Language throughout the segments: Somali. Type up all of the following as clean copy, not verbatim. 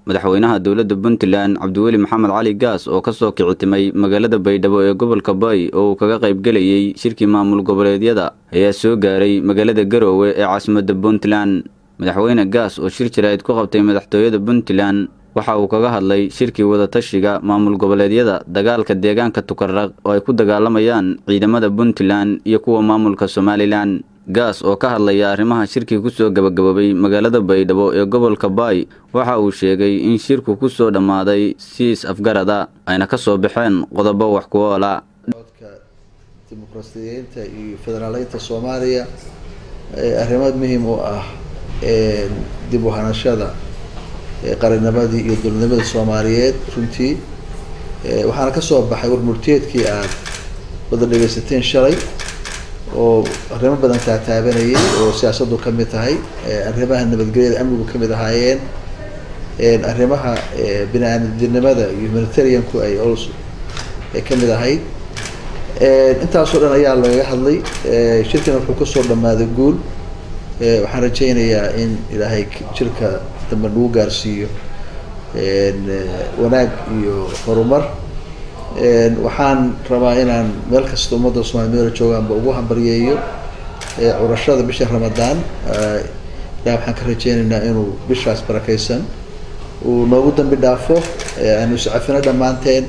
madaxweynaha dowladda Puntland Cabdiweli Maxamed Cali Gaas oo ka soo kicitimay magaalada Baydhabo ee gobolka Bay oo kaga qayb galayay shirkii maamul goboleedyada ayaa soo gaaray magaalada Garowe ee caasimadda Puntland. Madaxweyne Gaas oo shir jirayd ku qabtay madaxtooyada Puntland waxa uu kaga hadlay shirkii wada tashiga maamul goboleedyada dagaalka deegaanka Tukarraq oo ay ku dagaalamayaan ciidamada Puntland iyo kuwa maamulka Somaliland. Gaas oo ka hadlaya arrimaha shirkii ku soo gabagabay magaalada Baydhabo ee gobolka Bay waxa uu sheegay in shirku ku soo dhamaaday siis afgarada ayna ka soo baxeen qodobo wax ku ool ah. dimuqraadiyiinta iyo federaaleynta Soomaaliya arrimo muhiim u ah dib u hanashada qarannimadii iyo dowladnimada Soomaaliyeed runtii waxaana ka soo baxay warmurtiyeedkii aad wada dhageysateen shalay oo arrimo badan taabanayay oo siyaasaddu ka mid tahay arrimaha nabadgelyada amnigu ka mid ahaayeen arrimaha bini'aadanimada iyo humanitarianku ay also ka mid ahayd intaas oo dhan ayaa laga hadlay shirkan wuxuu ka soo dhamaaday guul waxaan rajaynayaa in ilaahay shirka dambe lagu gaarsiiyo wanaag iyo horumar waxaan rabaa inaan meel kasta ummadda Soomaaliyeed joogaanba ugu hambalyeeyo curashada bisha Ramadaan ilaahay waxaan ka rajaynaynaa inuu bishaas barakaysan uu noogu dambi dhaafo aanu iscafino dhammaanteen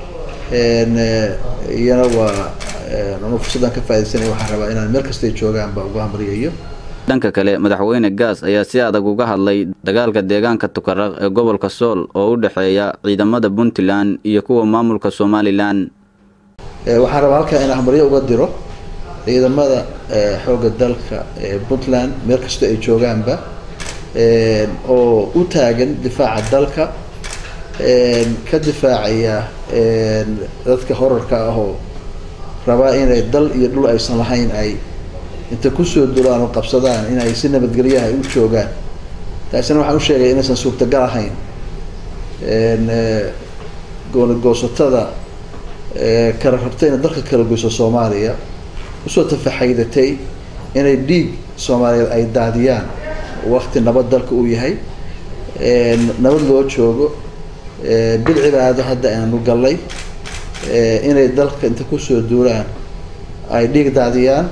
iyana waa anu fursadan ka faa'iideysanay waxaan rabaa inaan meel kasta joogaanba ugu hambalyeeyo. dhanka kale madaxweyne Gaas ayaa si adag uga hadlay dagaalka deegaanka Tukarraq ee gobolka Sool oo u dhaxeeya ciidamada Puntland iyo kuwa maamulka Somaliland. waxaan rabaa halka in hambalyo uga diro ciidamada xoogga dalka Puntland meel kasta ay joogaanba oo u taagan difaaca dalka ka difaacaya dadka horarka ah oo rabaa inay dal iyo dhul aysan lahayn ay inta ku soo dulaan oo qabsadaan in ay si nabadgelyo ah u joogaan taasina waxaan u sheegay inaysan suurtagal ahayn goosatada kala rabtay in dalka kala goyso Soomaaliya usoo tafaxaydatay inay dhiig Soomaaliyeed ay daadiyaan waqti nabad dalka uu yahay nabad loo joogo bil cibaado hadda aanu galay inay dalka inta ku soo duulaan ay dhiig daadiyaan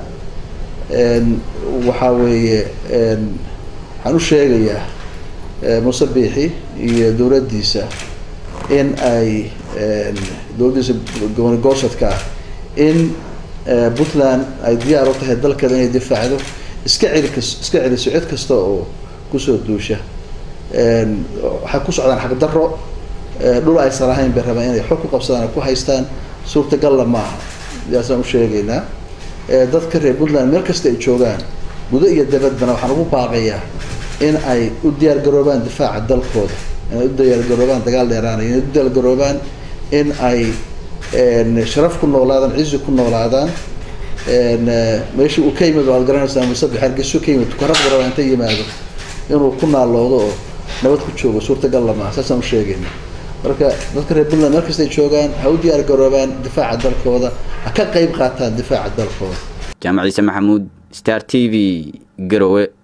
waxa weeye waxaan u sheegayaa Muuse Biixi iyo dowladdiisa in ay dowladdiisa gobolka in Puntland ay diyaar u tahay dalkeeda inay difaacdo iska celiso cid kasta oo ku soo duusha waxa ku socdaan xaq darro dhul ay sarahayn bay rabaan inay xog ku qabsadaan ku haystaan suurtagal ma aha yaasaan u sheegaynaa dadka reer Puntland meel kasta ay joogaan gudo iyo dabadbana waxaan ugu baaqayaa in ay u diyaar garoobaan difaaca dalkooda in ay u diyaar garoobaan dagaal dheeraan in ay u diyaar garoobaan in ay sharaf ku noolaadaan ciiso ku noolaadaan meeshii uu ka yimid waa garanaysaa Muuse Biixi Hargeysa ka yimid Tukarraq garoobaan inta yimaado inuu ku naaloodo oo nabad ku joogo suurtagal ma aha saasaan u sheegaynaa. marka dadka reer Puntland meel kasta ay joogaan ha u diyaar garoobaan difaaca dalkooda ha ka qayb qaataan difaaca dalkooda. Jaamac Ciise Maxamuud Star TV Garowe.